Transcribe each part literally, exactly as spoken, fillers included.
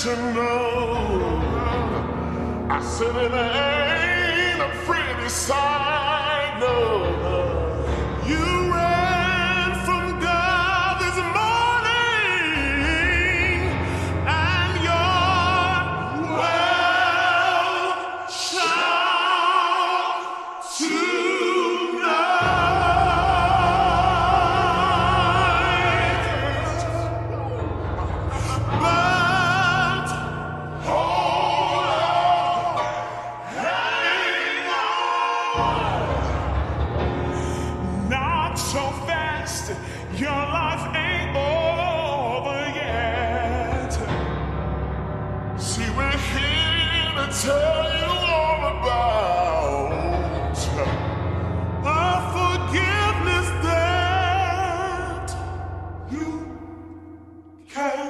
to know. I said it ain't a pretty sight, no. You ran from God this morning, and your well shall tonight. But hold on, hang on. Not so fast, your life ain't over yet. See, we're here to tell you all about a forgiveness that you can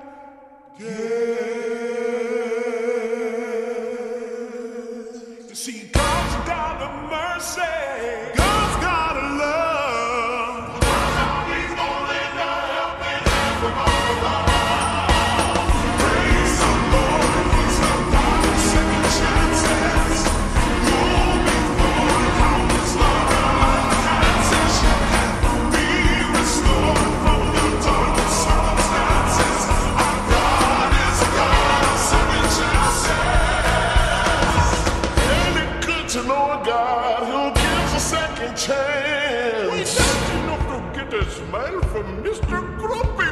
get. See, God's got a mercy, God's got a love. He's gonna lend a helping hand from all above. Praise the Lord, He's a God of second chances. Moving forward, how His love has it shall be restored from the darkest circumstances. Our God is a God of second chances. Ain't it good to know a God who gives a second chance? We just enough to get a smile from Mister Grumpy.